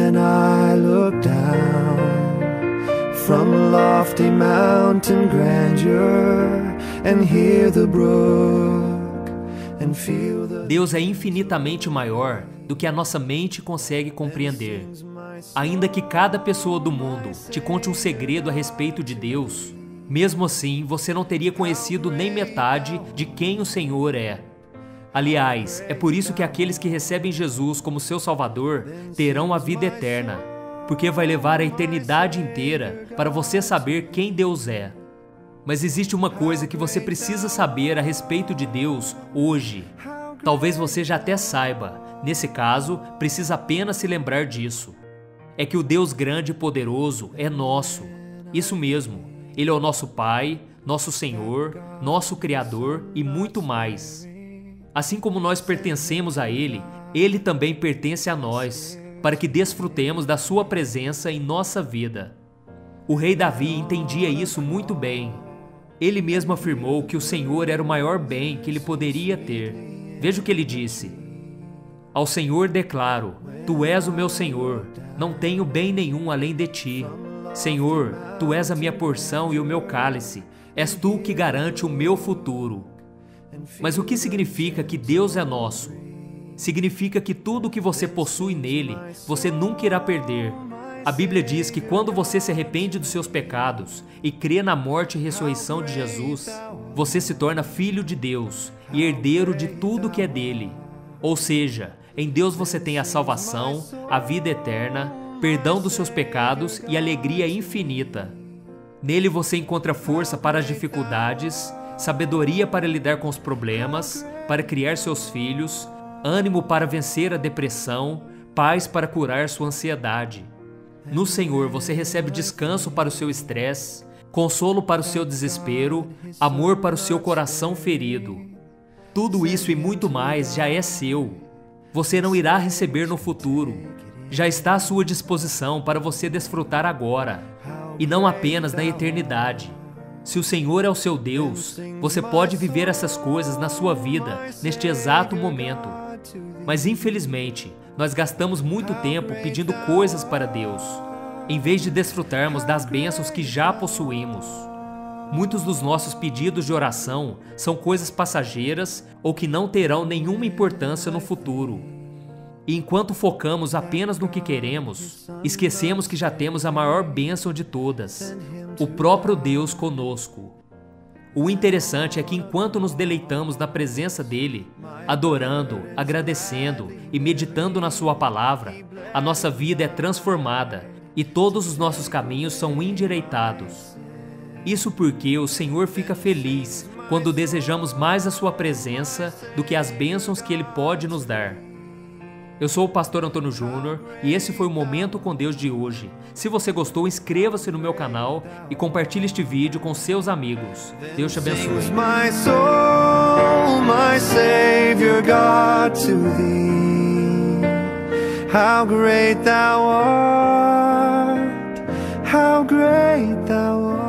when I look down from lofty mountain grandeur and hear the brook and feel the... Deus é infinitamente maior do que a nossa mente consegue compreender. Ainda que cada pessoa do mundo te conte um segredo a respeito de Deus, mesmo assim você não teria conhecido nem metade de quem o Senhor é. Aliás, é por isso que aqueles que recebem Jesus como seu Salvador terão a vida eterna, porque vai levar a eternidade inteira para você saber quem Deus é. Mas existe uma coisa que você precisa saber a respeito de Deus hoje. Talvez você já até saiba, nesse caso, precisa apenas se lembrar disso. É que o Deus grande e poderoso é nosso. Isso mesmo, Ele é o nosso Pai, nosso Senhor, nosso Criador e muito mais. Assim como nós pertencemos a Ele, Ele também pertence a nós, para que desfrutemos da Sua presença em nossa vida. O rei Davi entendia isso muito bem. Ele mesmo afirmou que o Senhor era o maior bem que ele poderia ter. Veja o que ele disse: Ao Senhor declaro, Tu és o meu Senhor, não tenho bem nenhum além de Ti. Senhor, Tu és a minha porção e o meu cálice, és Tu que garante o meu futuro. Mas o que significa que Deus é nosso? Significa que tudo o que você possui nele, você nunca irá perder. A Bíblia diz que quando você se arrepende dos seus pecados e crê na morte e ressurreição de Jesus, você se torna filho de Deus e herdeiro de tudo que é dele. Ou seja, em Deus você tem a salvação, a vida eterna, perdão dos seus pecados e alegria infinita. Nele você encontra força para as dificuldades, sabedoria para lidar com os problemas, para criar seus filhos, ânimo para vencer a depressão, paz para curar sua ansiedade. No Senhor você recebe descanso para o seu estresse, consolo para o seu desespero, amor para o seu coração ferido. Tudo isso e muito mais já é seu. Você não irá receber no futuro. Já está à sua disposição para você desfrutar agora, e não apenas na eternidade. Se o Senhor é o seu Deus, você pode viver essas coisas na sua vida neste exato momento. Mas infelizmente, nós gastamos muito tempo pedindo coisas para Deus, em vez de desfrutarmos das bênçãos que já possuímos. Muitos dos nossos pedidos de oração são coisas passageiras ou que não terão nenhuma importância no futuro. E enquanto focamos apenas no que queremos, esquecemos que já temos a maior bênção de todas, o próprio Deus conosco. O interessante é que enquanto nos deleitamos na presença dele, adorando, agradecendo e meditando na sua palavra, a nossa vida é transformada e todos os nossos caminhos são endireitados. Isso porque o Senhor fica feliz quando desejamos mais a sua presença do que as bênçãos que ele pode nos dar. Eu sou o pastor Antônio Júnior e esse foi o Momento com Deus de hoje. Se você gostou, inscreva-se no meu canal e compartilhe este vídeo com seus amigos. Deus te abençoe. My soul, my Savior God, to thee. How great thou art, how great thou art.